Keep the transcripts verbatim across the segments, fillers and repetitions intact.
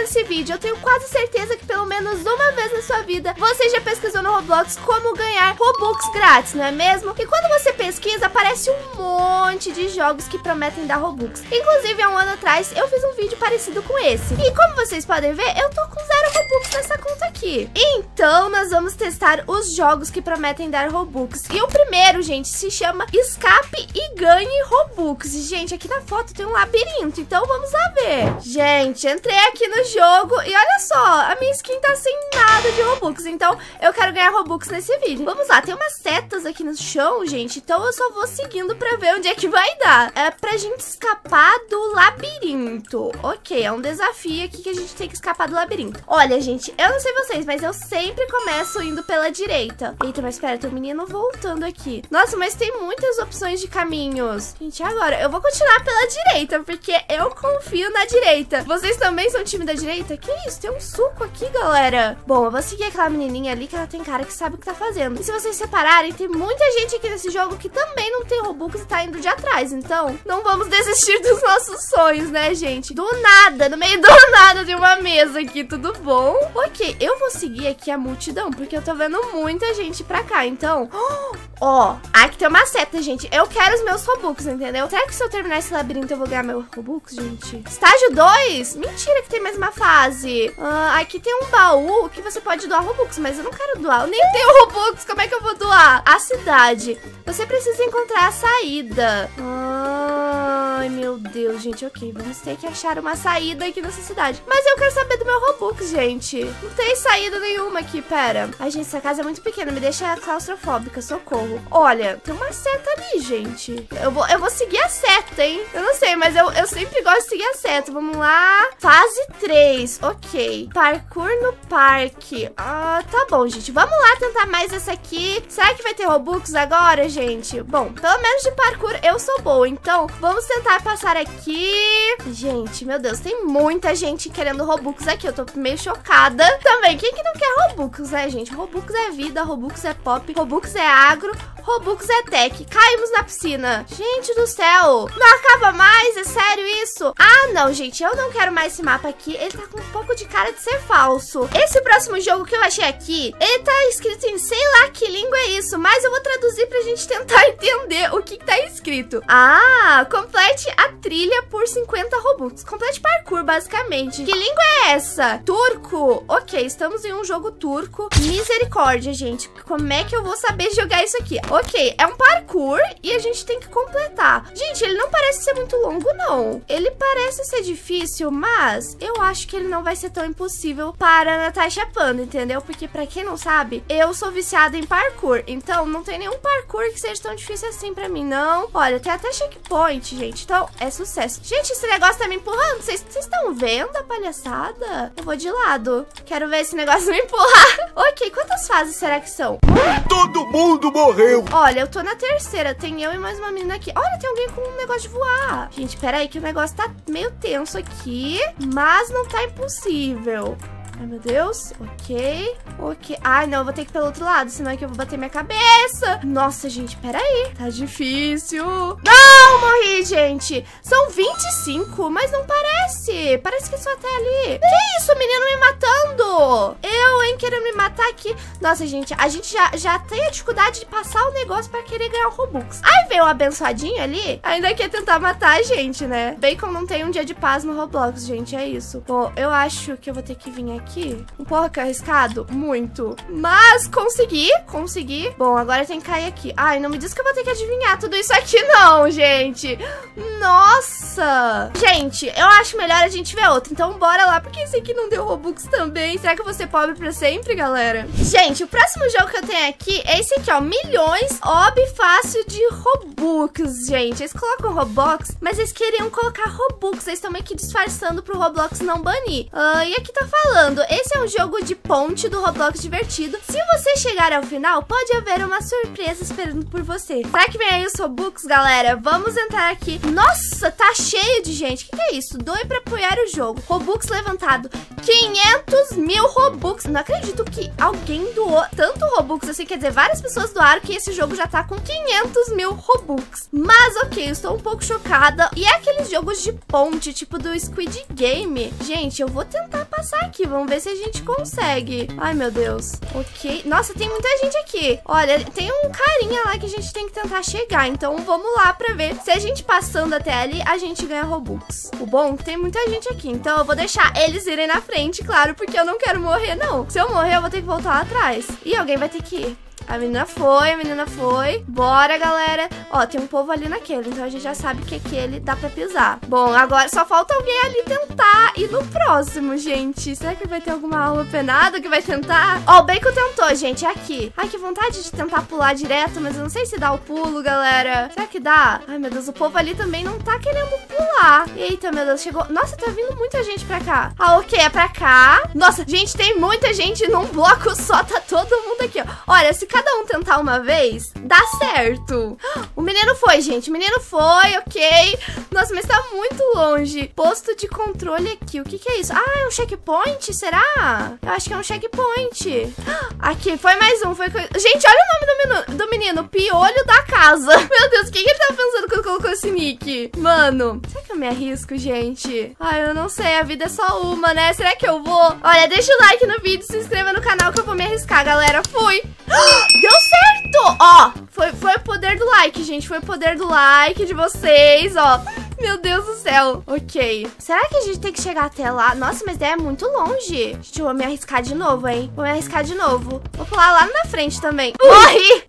nesse vídeo. Eu tenho quase certeza que pelo menos uma vez na sua vida você já pesquisou no Roblox como ganhar Robux grátis, não é mesmo? E quando você pesquisa, aparece um monte de jogos que prometem dar Robux. Inclusive, há um ano atrás, eu fiz um vídeo parecido com esse. E como vocês podem ver, eu tô com zero Robux nessa conta aqui. Então, nós vamos testar os jogos que prometem dar Robux. E o primeiro, gente, se chama Escape e Ganhe Robux. E, gente, aqui na foto tem um labirinto, então vamos lá ver. Gente, entrei aqui no jogo e olha só, a minha skin tá sem nada de Robux. Então, eu quero ganhar Robux nesse vídeo. Vamos lá, tem umas setas aqui no chão, gente. Então, eu só vou seguindo pra ver onde é que vai dar. É pra gente escapar do labirinto. Ok, é um desafio aqui que a gente tem que escapar do labirinto. Olha, gente, eu não sei vocês, mas eu sempre começo indo pela direita. Eita, mas espera, tem um menino voltando aqui. Nossa, mas tem muitas opções de caminhos. Gente, agora, eu vou continuar pela direita, porque eu confio na direita. Vocês também são time da direita? Que isso? Tem um suco aqui, galera. Bom, eu vou seguir aquela menininha ali, que ela tem cara que sabe o que tá fazendo. E se vocês separarem, tem muita gente aqui nesse jogo que também não tem Robux e tá indo de atrás. Então, não vamos desistir dos nossos sonhos, né, gente? Do nada, no meio do nada, tem uma mesa aqui, tudo bom? Ok, eu vou seguir aqui a multidão, porque eu tô vendo muita gente pra cá. Então, ó, aqui tem uma seta, gente. Eu quero os meus Robux, entendeu? Será que se eu terminar esse labirinto eu vou ganhar meu Robux, gente? Estágio dois? Mentira que tem mais uma fase. Ah, aqui tem um baú que você pode doar Robux, mas eu não quero doar. Eu nem tenho Robux, como é que eu vou doar? A cidade. Você precisa encontrar a saída. Ai, meu Deus, gente. Ok, vamos ter que achar uma saída aqui nessa cidade. Mas eu quero saber do meu Robux, gente. Não tem saída nenhuma aqui, pera. Ai, gente, essa casa é muito pequena, me deixa claustrofóbica, socorro. Olha, tem uma seta ali, gente. Eu vou, eu vou seguir a seta, hein? Eu não sei, mas eu, eu sempre gosto de seguir a seta. Vamos lá. Fase três, ok. Parkour no parque. Ah, tá bom, gente. Vamos lá tentar mais essa aqui. Será que vai ter Robux agora, gente? Bom, pelo menos de parkour eu sou boa. Então, vamos tentar passar aqui. Gente, meu Deus, tem muita gente querendo Robux aqui. Eu tô meio chocada também. Quem que não quer Robux, né, gente? Robux é vida, Robux é pop, Robux é agro, Robux é tech. Caímos na piscina. Gente do céu. Não acaba mais? É sério isso? Ah, não, gente. Eu não quero mais esse mapa aqui. Ele tá com um pouco de cara de ser falso. Esse próximo jogo que eu achei aqui, ele tá escrito em sei lá que língua é isso, mas eu vou traduzir pra gente tentar entender o que tá escrito. Ah, complete a trilha por cinquenta Robux. Complete parkour, basicamente. Que língua é essa? Turco. Ok, estamos em um jogo turco. Misericórdia, gente. Como é que eu vou saber jogar isso aqui? Ok, é um parkour e a gente tem que completar. Gente, ele não parece ser muito longo, não. Ele parece ser difícil, mas eu acho que ele não vai ser tão impossível para a Natasha Panda, entendeu? Porque pra quem não sabe, eu sou viciada em parkour. Então, não tem nenhum parkour que seja tão difícil assim pra mim, não. Olha, tem até checkpoint, gente. Então, é sucesso. Gente, esse negócio tá me empurrando. Vocês estão vendo a palhaçada? Eu vou de lado. Quero ver esse negócio me empurrar. Ok, quantas fases será que são? Todo mundo morreu. Olha, eu tô na terceira. Tem eu e mais uma menina aqui. Olha, tem alguém com um negócio de voar. Gente, peraí que o negócio tá meio tenso aqui, mas não tá impossível. Ai, meu Deus. Ok. Ok. Ai, não. Eu vou ter que ir pelo outro lado, senão é que eu vou bater minha cabeça. Nossa, gente. Peraí. Tá difícil. Não! Morri, gente. São vinte e cinco, mas não parece. Parece que só até ali. Que isso? O menino me matando. Eu, hein? Querendo me matar aqui. Nossa, gente. A gente já, já tem a dificuldade de passar o negócio pra querer ganhar o Robux. Aí veio o abençoadinho ali. Ainda quer tentar matar a gente, né? Bacon não tem um dia de paz no Roblox, gente. É isso. Bom, eu acho que eu vou ter que vir aqui. Aqui. Um pouco arriscado? Muito. Mas consegui, consegui. Bom, agora tem que cair aqui. Ai, não me diz que eu vou ter que adivinhar tudo isso aqui não, gente. Nossa. Gente, eu acho melhor a gente ver outro. Então bora lá, porque esse aqui não deu Robux também. Será que eu vou ser pobre pra sempre, galera? Gente, o próximo jogo que eu tenho aqui é esse aqui, ó. Milhões ob fácil de Robux, gente. Eles colocam Robux, mas eles queriam colocar Robux. Eles estão meio que disfarçando pro Roblox não banir. Ah, e aqui tá falando, esse é um jogo de ponte do Roblox divertido. Se você chegar ao final, pode haver uma surpresa esperando por você. Será que vem aí os Robux, galera? Vamos entrar aqui. Nossa, tá cheio de gente. O que, que é isso? Doe pra apoiar o jogo. Robux levantado. quinhentos mil Robux. Não acredito que alguém doou tanto Robux assim. Quer dizer, várias pessoas doaram que esse jogo já tá com quinhentos mil Robux. Mas ok, eu estou um pouco chocada. E é aqueles jogos de ponte, tipo do Squid Game. Gente, eu vou tentar passar passar aqui. Vamos ver se a gente consegue. Ai, meu Deus. Ok. Nossa, tem muita gente aqui. Olha, tem um carinha lá que a gente tem que tentar chegar. Então, vamos lá pra ver. Se a gente passando até ali, a gente ganha Robux. O bom, tem muita gente aqui. Então, eu vou deixar eles irem na frente, claro, porque eu não quero morrer, não. Se eu morrer, eu vou ter que voltar lá atrás. E alguém vai ter que ir. A menina foi, a menina foi. Bora, galera. Ó, tem um povo ali naquele, então a gente já sabe que aquele dá pra pisar. Bom, agora só falta alguém ali tentar ir no próximo, gente. Será que vai ter alguma alma penada que vai tentar? Ó, o Bacon tentou, gente, é aqui. Ai, que vontade de tentar pular direto, mas eu não sei se dá o pulo, galera. Será que dá? Ai, meu Deus, o povo ali também não tá querendo pular. Eita, meu Deus, chegou. Nossa, tá vindo muita gente pra cá. Ah, ok, é pra cá. Nossa, gente, tem muita gente num bloco só. Tá todo mundo aqui, ó. Olha, se cada um tentar uma vez, dá certo. O menino foi, gente. O menino foi, ok. Nossa, mas tá muito longe. Posto de controle aqui. O que que é isso? Ah, é um checkpoint? Será? Eu acho que é um checkpoint. Aqui, foi mais um. Foi... Gente, olha o nome do menino, do menino. Piolho da casa. Meu Deus, o que que ele tá pensando quando colocou esse nick? Mano, será que eu me arrisco, gente? Ai, eu não sei. A vida é só uma, né? Será que eu vou? Olha, deixa o like no vídeo, se inscreva no canal que eu vou me arriscar, galera. Fui. Deu certo! Ó, foi, foi o poder do like, gente. Foi o poder do like de vocês, ó. Meu Deus do céu. Ok. Será que a gente tem que chegar até lá? Nossa, mas é muito longe. Gente, eu vou me arriscar de novo, hein? Vou me arriscar de novo. Vou pular lá na frente também. Morri!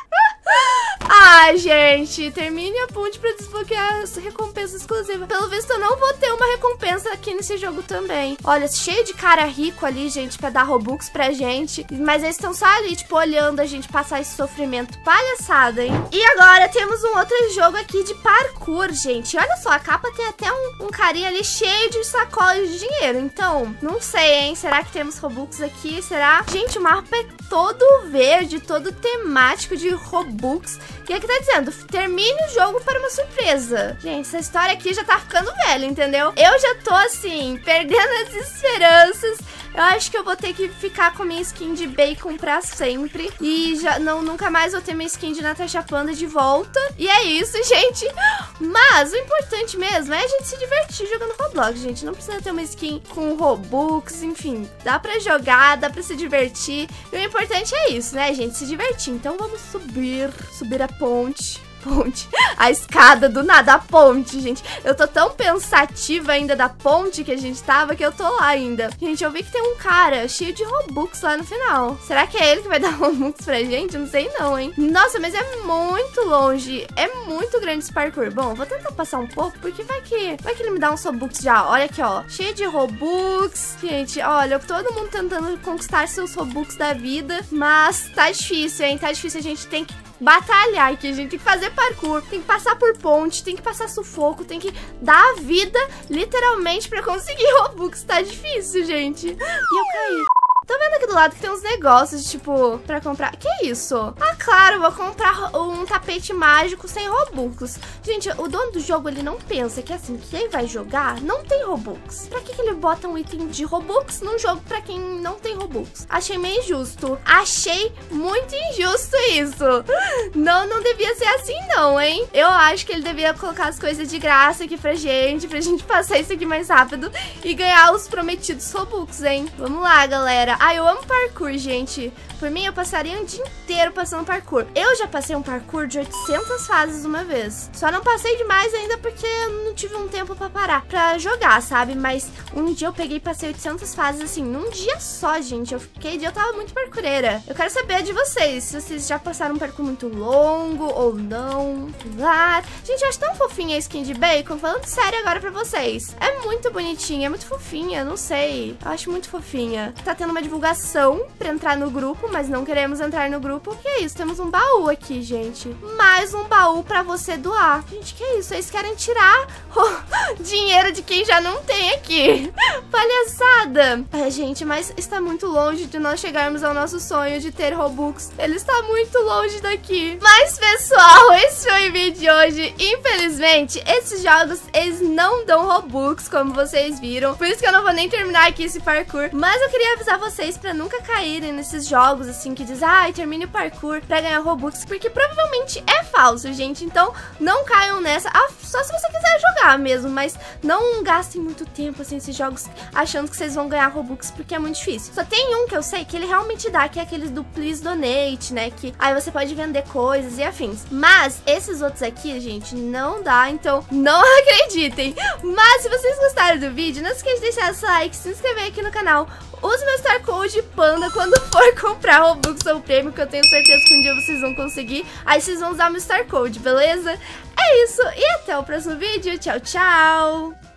Ah, gente, termine a ponte pra desbloquear essa recompensa exclusiva. Pelo visto, eu não vou ter uma recompensa aqui nesse jogo também. Olha, cheio de cara rico ali, gente, pra dar Robux pra gente. Mas eles estão só ali, tipo, olhando a gente passar esse sofrimento. Palhaçada, hein? E agora temos um outro jogo aqui de parkour, gente. Olha só, a capa tem até um, um carinha ali cheio de sacolas de dinheiro. Então, não sei, hein? Será que temos Robux aqui? Será? Gente, o mapa é todo verde, todo temático de Robux. O que é que tá dizendo? Termine o jogo para uma surpresa. Gente, essa história aqui já tá ficando velha, entendeu? Eu já tô, assim, perdendo as esperanças. Eu acho que eu vou ter que ficar com a minha skin de Bacon pra sempre. E já não, nunca mais vou ter minha skin de Natasha Panda de volta. E é isso, gente. Mas o importante mesmo é a gente se divertir jogando Roblox, gente. Não precisa ter uma skin com Robux, enfim. Dá pra jogar, dá pra se divertir. E o importante é isso, né, gente? Se divertir. Então vamos subir, subir a ponte. Ponte. A escada do nada, a ponte, gente. Eu tô tão pensativa ainda da ponte que a gente tava que eu tô lá ainda. Gente, eu vi que tem um cara cheio de Robux lá no final. Será que é ele que vai dar Robux pra gente? Eu não sei não, hein? Nossa, mas é muito longe. É muito grande esse parkour. Bom, vou tentar passar um pouco, porque vai que, vai que ele me dá uns Robux já. Olha aqui, ó. Cheio de Robux. Gente, olha, todo mundo tentando conquistar seus Robux da vida. Mas tá difícil, hein? Tá difícil. A gente tem que batalhar aqui, a gente tem que fazer parkour, tem que passar por ponte, tem que passar sufoco, tem que dar a vida, literalmente, pra conseguir Robux. Tá difícil, gente. E eu caí. Tô vendo aqui do lado que tem uns negócios, tipo, pra comprar. Que isso? Ah, claro, vou comprar um tapete mágico sem Robux. Gente, o dono do jogo, ele não pensa que, assim, quem vai jogar não tem Robux. Pra que que ele bota um item de Robux num jogo pra quem não tem Robux? Achei meio injusto. Achei muito injusto isso. Não, não devia ser assim, não, hein? Eu acho que ele devia colocar as coisas de graça aqui pra gente, pra gente passar isso aqui mais rápido e ganhar os prometidos Robux, hein? Vamos lá, galera. Ah, eu amo parkour, gente. Por mim, eu passaria um dia inteiro passando parkour. Eu já passei um parkour de oitocentas fases uma vez. Só não passei demais ainda porque eu não tive um tempo pra parar pra jogar, sabe? Mas um dia eu peguei e passei oitocentas fases, assim, num dia só, gente. Eu fiquei, eu tava muito parkoureira. Eu quero saber de vocês, se vocês já passaram um parkour muito longo ou não. Lá. Gente, eu acho tão fofinha a skin de Bacon. Falando sério agora pra vocês. É muito bonitinha, é muito fofinha, não sei. Eu acho muito fofinha. Tá tendo uma divulgação pra entrar no grupo, mas não queremos entrar no grupo. Que é isso? Temos um baú aqui, gente. Mais um baú pra você doar. Gente, que é isso? Eles querem tirar o dinheiro de quem já não tem aqui. Palhaçada. É, gente, mas está muito longe de nós chegarmos ao nosso sonho de ter Robux. Ele está muito longe daqui. Mas, pessoal, esse foi o vídeo de hoje. Infelizmente, esses jogos, eles não dão Robux, como vocês viram. Por isso que eu não vou nem terminar aqui esse parkour. Mas eu queria avisar vocês vocês pra nunca caírem nesses jogos, assim, que diz, ai, ah, termine o parkour pra ganhar Robux, porque provavelmente é falso, gente. Então, não caiam nessa, ah, só se você quiser jogar mesmo, mas não gastem muito tempo, assim, nesses jogos achando que vocês vão ganhar Robux, porque é muito difícil. Só tem um que eu sei que ele realmente dá, que é aqueles do Please Donate, né, que aí você pode vender coisas e afins. Mas esses outros aqui, gente, não dá, então não acreditem. Mas se vocês gostaram do vídeo, não esqueça de deixar seu like, se inscrever aqui no canal. Use meu Star Code Panda quando for comprar Robux ou prêmio, que eu tenho certeza que um dia vocês vão conseguir. Aí vocês vão usar meu Star Code, beleza? É isso, e até o próximo vídeo. Tchau, tchau!